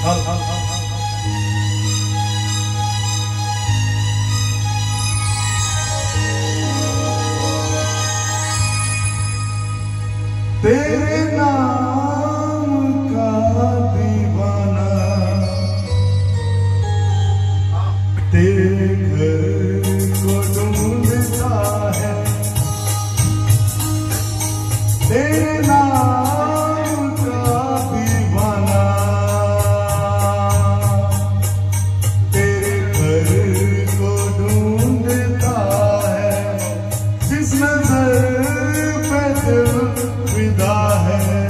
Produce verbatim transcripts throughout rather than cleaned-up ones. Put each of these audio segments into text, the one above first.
तेरे नाम का दीवाना तेरे घर को ढूंढता है। तेरे नाम का दीवाना तेरे घर को ढूंढता है। जिस नजर पे दिल फिदा है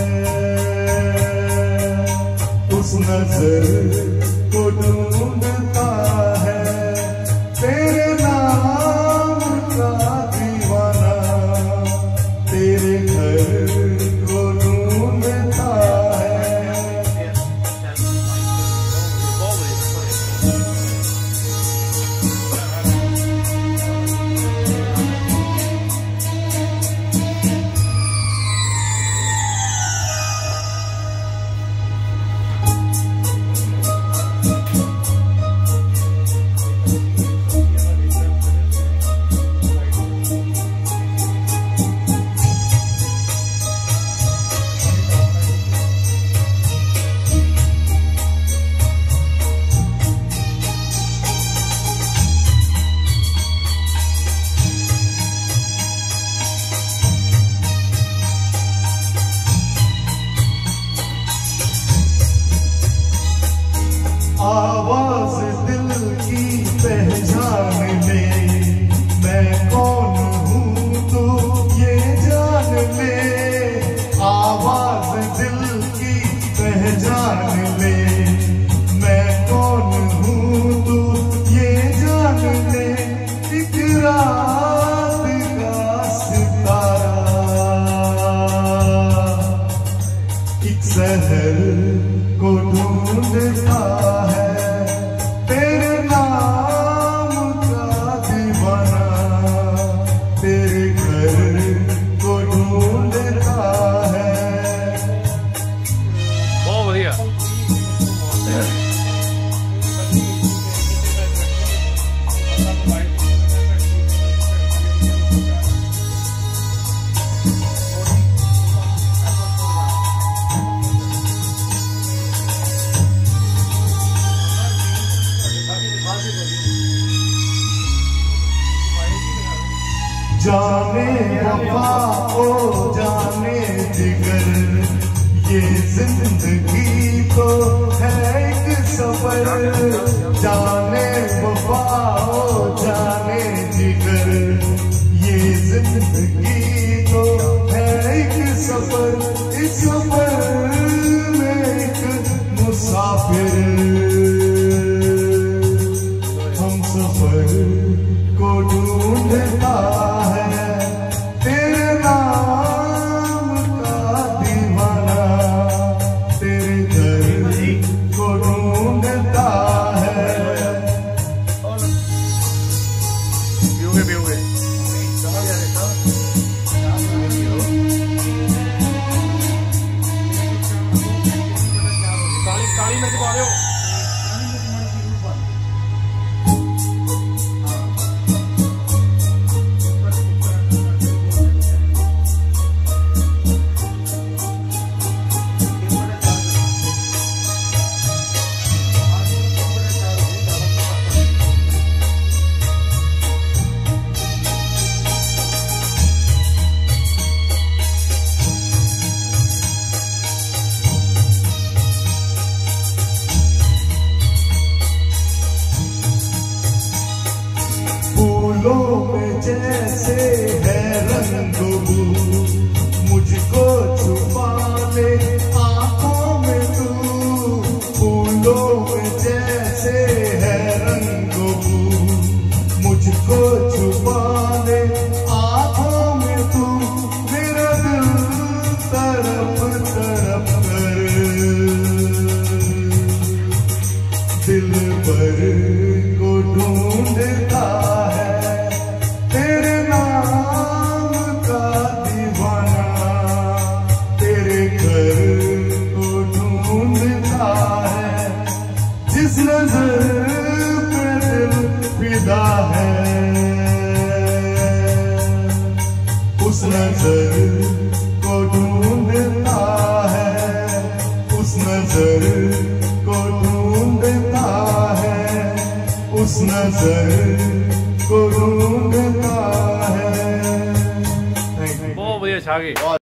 उस नजर को ढूंढता है। तेरे नाम का दीवाना तेरे घर को ढूंढता है। आवाज दिल की पहचान ले मैं कौन हूँ तो ये जान ले। आवाज दिल की पहचान ले मैं कौन हूँ तो ये जान ले। एक रात का सितारा एक शहर को ढूंढता है। तेरे नाम का दीवाना तेरे घर को ढूंढता है। बहुत बढ़िया। जाने वफा ओ जाने जिगर ये जिंदगी तो है एक सफर। जाने वफा ओ जाने जिगर ये जिंदगी तो है एक सफर। इस सफर में एक मुसाफिर हम सफर को ढूंढता है। तेरे नाम का दीवाना तेरे घर को ढूंढता है। पीओगे पीओगे उस नजर को ढूंढता है। बहुत बढ़िया छा गई।